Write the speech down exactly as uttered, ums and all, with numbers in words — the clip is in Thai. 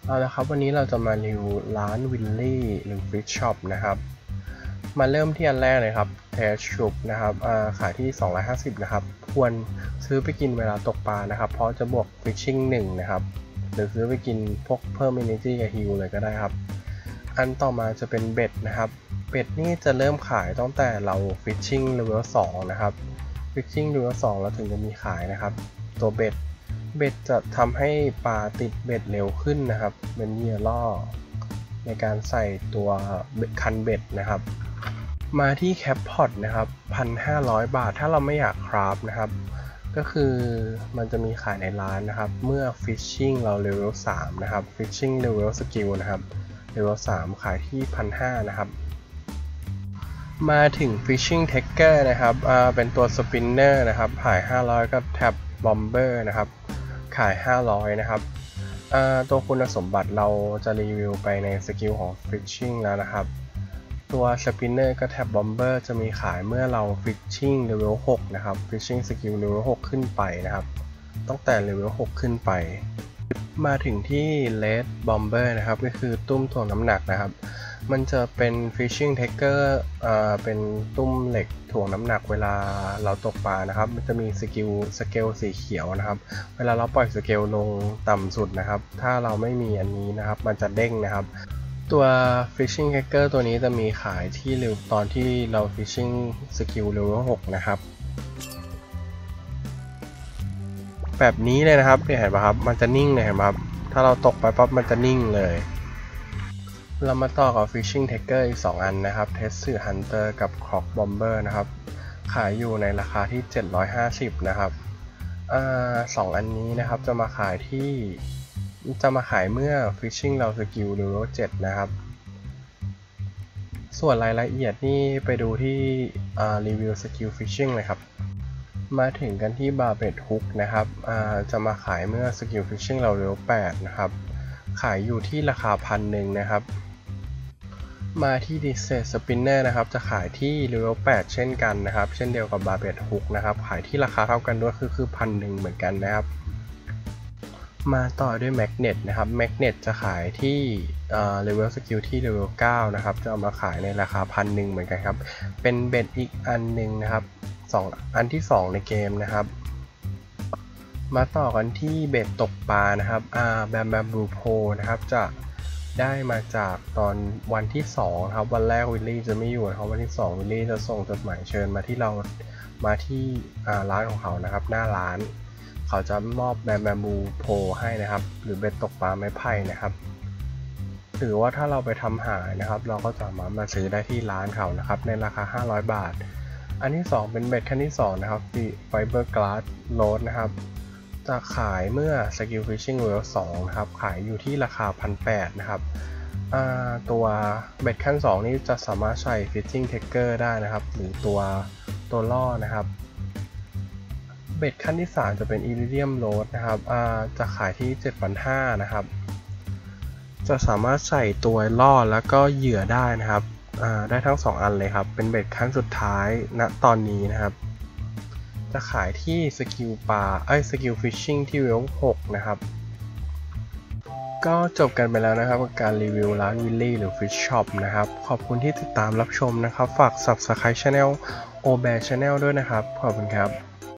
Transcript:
เอาละครับวันนี้เราจะมารีวิวร้านวิลลี่หรือฟิชช็อปนะครับมาเริ่มที่อันแรกเลยครับเทสชุบนะครับขายที่สองร้อยห้าสิบนะครับควรซื้อไปกินเวลาตกปลานะครับเพราะจะบวกฟิชชิ่งหนึ่งนะครับหรือซื้อไปกินพวกเพิ่ม Energy กับฮิลเลยก็ได้ครับอันต่อมาจะเป็นเบ็ดนะครับเบ็ดนี่จะเริ่มขายตั้งแต่เราฟิชชิ่งเลเวลสองนะครับฟิชชิ่งเลเวลสองเราถึงจะมีขายนะครับตัวเบ็ดเบ็ดจะทำให้ปลาติดเบ็ดเร็วขึ้นนะครับเป็นเหยื่อล่อในการใส่ตัวคันเบ็ดนะครับมาที่แคปพอตนะครับ หนึ่งพันห้าร้อย บาทถ้าเราไม่อยากคราฟนะครับก็คือมันจะมีขายในร้านนะครับเมื่อ Fishing เราเลเวลสามนะครับ Fishing Level Skill นะครับเลเวลสามขายที่ หนึ่งพันห้าร้อย นะครับมาถึง Fishing Taker นะครับเป็นตัว Spinner นะครับขายห้าร้อยกับ Tab Bomber นะครับขายห้าร้อยนะครับตัวคุณสมบัติเราจะรีวิวไปในสกิลของ Fishing แล้วนะครับตัว Spinner กับ Tab Bomber จะมีขายเมื่อเรา Fishing Level หกนะครับ Fishing Skill Level หกขึ้นไปนะครับตั้งแต่ Level หกขึ้นไปมาถึงที่ Red Bomber นะครับก็คือตุ้มถ่วงน้ำหนักนะครับมันจะเป็น Fishing Taker อ่าเป็นตุ้มเหล็กถ่วงน้ำหนักเวลาเราตกปลานะครับมันจะมีสกิลสเกลสีเขียวนะครับเวลาเราปล่อยสเกลลงต่ำสุดนะครับถ้าเราไม่มีอันนี้นะครับมันจะเด้งนะครับตัว Fishing Taker ตัวนี้จะมีขายที่เร็วตอนที่เรา Fishing Skill Level หกนะครับแบบนี้เลยนะครับเห็นป่ะครับมันจะนิ่งเลยเห็นป่ะครับถ้าเราตกไปปั๊บมันจะนิ่งเลยเรามาต่อกับ Fishing Taker อีกสองอันนะครับ Tetsu Hunter กับ Croc Bomber นะครับขายอยู่ในราคาที่เจ็ดร้อยห้าสิบนะครับอ่าสองอันนี้นะครับจะมาขายที่จะมาขายเมื่อ Fishing เรา Skill Level เจ็ดนะครับส่วนรายละเอียดนี่ไปดูที่รีวิว Skill Fishing เลยครับมาถึงกันที่ Barbet Hook นะครับจะมาขายเมื่อ Skill Fishing เรา Level แปดนะครับขายอยู่ที่ราคาพันหนึ่งนะครับมาที่ Disset Spinner นะครับจะขายที่ Level แปดเช่นกันนะครับเช่นเดียวกับ Barbet Hook นะครับขายที่ราคาเท่ากันด้วยคือคือพันหนึ่งเหมือนกันนะครับมาต่อด้วย Magnet นะครับ Magnet จะขายที่ Level Skill ที่ Level เก้านะครับจะเอามาขายในราคาพันหนึ่งเหมือนกันครับเป็นเบ็ดอีกอันหนึ่งนะครับสองอันที่สองในเกมนะครับมาต่อกันที่เบ็ดตกปลานะครับอ่า Bam Bamboo Pole นะครับจะได้มาจากตอนวันที่สองครับวันแรกวิลลี่จะไม่อยู่นะครับวันที่สองวิลลี่จะส่งจดหมายเชิญมาที่เรามาที่ร้านของเขานะครับหน้าร้านเขาจะมอบแบมแบมบูโพให้นะครับหรือเบ็ดตกปลาไม้ไผ่นะครับหรือว่าถ้าเราไปทำหายนะครับเราก็สามารถมาซื้อได้ที่ร้านเขานะครับในราคาห้าร้อยบาทอันที่สองเป็นเบ็ดขั้นที่สองนะครับไฟเบอร์กลาสโรดนะครับจะขายเมื่อ Skill Fishing Level สองนะครับขายอยู่ที่ราคา หนึ่งพันแปดร้อย นะครับตัวเบ็ดขั้นสองนี้จะสามารถใส่ Fishing Taker ได้นะครับหรือตัวตัวล่อนะครับเบ็ดขั้นที่สามจะเป็น Iridium Road นะครับจะขายที่ เจ็ดพันห้าร้อย นะครับจะสามารถใส่ตัวล่อแล้วก็เหยื่อได้นะครับได้ทั้งสองอันเลยครับเป็นเบ็ดขั้นสุดท้ายณตอนนี้นะครับจะขายที่สกิลปลาไอ้สกิลฟิชชิ่งที่เลเวลหกนะครับก็จบกันไปแล้วนะครับกับการรีวิวร้านวิลลี่หรือ Fish Shop นะครับขอบคุณที่ติดตามรับชมนะครับฝาก Subscribe Channel โอ บี เอ Channel ด้วยนะครับขอบคุณครับ